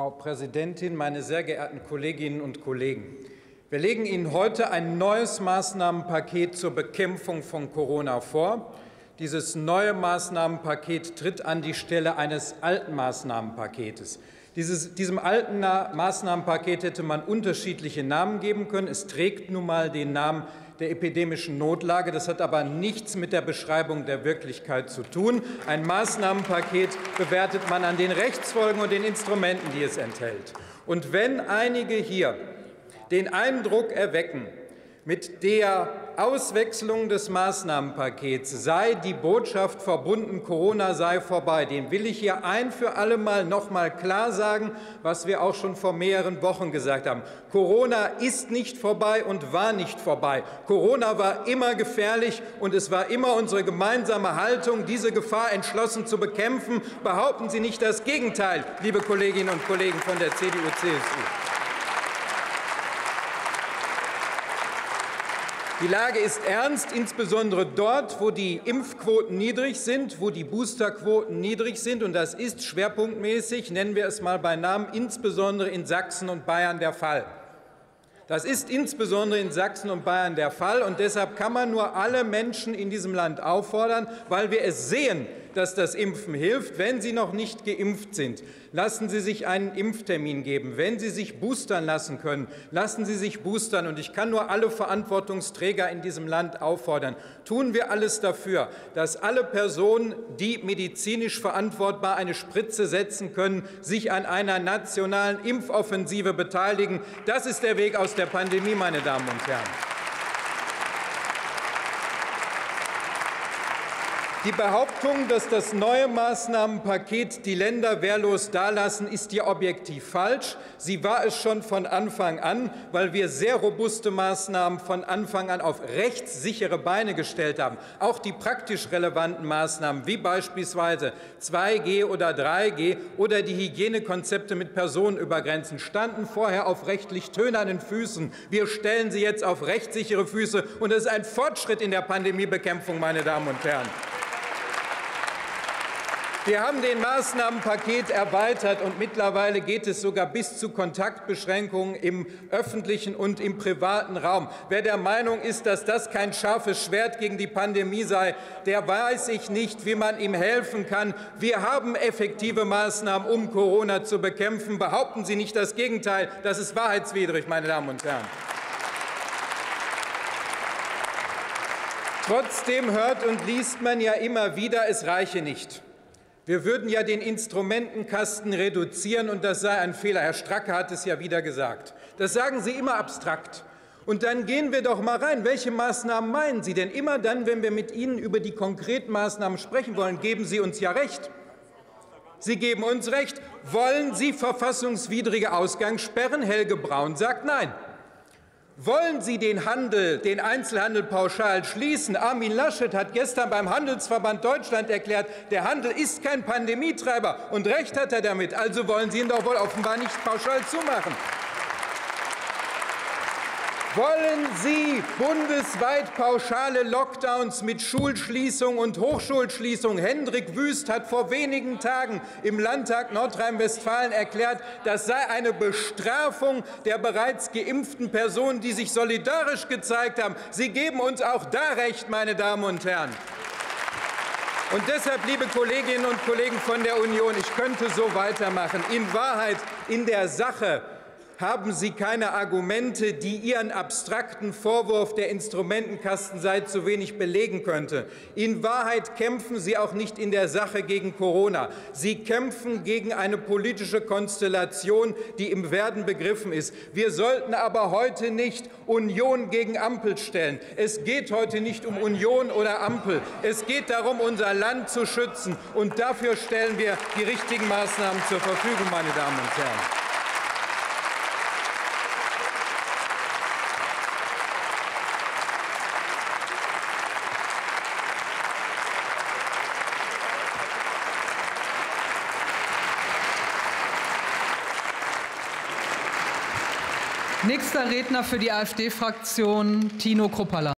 Frau Präsidentin, meine sehr geehrten Kolleginnen und Kollegen! Wir legen Ihnen heute ein neues Maßnahmenpaket zur Bekämpfung von Corona vor. Dieses neue Maßnahmenpaket tritt an die Stelle eines alten Maßnahmenpaketes. Diesem alten Maßnahmenpaket hätte man unterschiedliche Namen geben können. Es trägt nun mal den Namen der epidemischen Notlage. Das hat aber nichts mit der Beschreibung der Wirklichkeit zu tun. Ein Maßnahmenpaket bewertet man an den Rechtsfolgen und den Instrumenten, die es enthält. Und wenn einige hier den Eindruck erwecken, mit der Auswechslung des Maßnahmenpakets sei die Botschaft verbunden, Corona sei vorbei, dem will ich hier ein für alle Mal noch mal klar sagen, was wir auch schon vor mehreren Wochen gesagt haben. Corona ist nicht vorbei und war nicht vorbei. Corona war immer gefährlich, und es war immer unsere gemeinsame Haltung, diese Gefahr entschlossen zu bekämpfen. Behaupten Sie nicht das Gegenteil, liebe Kolleginnen und Kollegen von der CDU-CSU. Die Lage ist ernst, insbesondere dort, wo die Impfquoten niedrig sind, wo die Boosterquoten niedrig sind. Und das ist schwerpunktmäßig, nennen wir es mal bei Namen, insbesondere in Sachsen und Bayern der Fall. Das ist insbesondere in Sachsen und Bayern der Fall. Und deshalb kann man nur alle Menschen in diesem Land auffordern, weil wir es sehen, dass das Impfen hilft. Wenn Sie noch nicht geimpft sind, lassen Sie sich einen Impftermin geben. Wenn Sie sich boostern lassen können, lassen Sie sich boostern. Und ich kann nur alle Verantwortungsträger in diesem Land auffordern, tun wir alles dafür, dass alle Personen, die medizinisch verantwortbar eine Spritze setzen können, sich an einer nationalen Impfoffensive beteiligen. Das ist der Weg aus der Pandemie, meine Damen und Herren. Die Behauptung, dass das neue Maßnahmenpaket die Länder wehrlos dalassen, ist ja objektiv falsch. Sie war es schon von Anfang an, weil wir sehr robuste Maßnahmen von Anfang an auf rechtssichere Beine gestellt haben. Auch die praktisch relevanten Maßnahmen, wie beispielsweise 2G oder 3G oder die Hygienekonzepte mit Personen über Grenzen, standen vorher auf rechtlich tönernen Füßen. Wir stellen sie jetzt auf rechtssichere Füße, und es ist ein Fortschritt in der Pandemiebekämpfung, meine Damen und Herren. Wir haben den Maßnahmenpaket erweitert, und mittlerweile geht es sogar bis zu Kontaktbeschränkungen im öffentlichen und im privaten Raum. Wer der Meinung ist, dass das kein scharfes Schwert gegen die Pandemie sei, der weiß ich nicht, wie man ihm helfen kann. Wir haben effektive Maßnahmen, um Corona zu bekämpfen. Behaupten Sie nicht das Gegenteil. Das ist wahrheitswidrig, meine Damen und Herren. Trotzdem hört und liest man ja immer wieder, es reiche nicht. Wir würden ja den Instrumentenkasten reduzieren, und das sei ein Fehler. Herr Stracke hat es ja wieder gesagt. Das sagen Sie immer abstrakt. Und dann gehen wir doch mal rein. Welche Maßnahmen meinen Sie? Denn immer dann, wenn wir mit Ihnen über die konkreten Maßnahmen sprechen wollen, geben Sie uns ja recht. Sie geben uns recht. Wollen Sie verfassungswidrige Ausgangssperren? Helge Braun sagt nein. Wollen Sie den Einzelhandel pauschal schließen? Armin Laschet hat gestern beim Handelsverband Deutschland erklärt, der Handel ist kein Pandemietreiber, und recht hat er damit. Also wollen Sie ihn doch wohl offenbar nicht pauschal zumachen. Wollen Sie bundesweit pauschale Lockdowns mit Schulschließung und Hochschulschließung? Hendrik Wüst hat vor wenigen Tagen im Landtag Nordrhein-Westfalen erklärt, das sei eine Bestrafung der bereits geimpften Personen, die sich solidarisch gezeigt haben. Sie geben uns auch da recht, meine Damen und Herren. Und deshalb, liebe Kolleginnen und Kollegen von der Union, ich könnte so weitermachen. In Wahrheit, in der Sache haben Sie keine Argumente, die Ihren abstrakten Vorwurf, der Instrumentenkasten sei zu wenig, belegen könnte. In Wahrheit kämpfen Sie auch nicht in der Sache gegen Corona. Sie kämpfen gegen eine politische Konstellation, die im Werden begriffen ist. Wir sollten aber heute nicht Union gegen Ampel stellen. Es geht heute nicht um Union oder Ampel. Es geht darum, unser Land zu schützen. Und dafür stellen wir die richtigen Maßnahmen zur Verfügung, meine Damen und Herren. Nächster Redner für die AfD-Fraktion, Tino Kruppalla.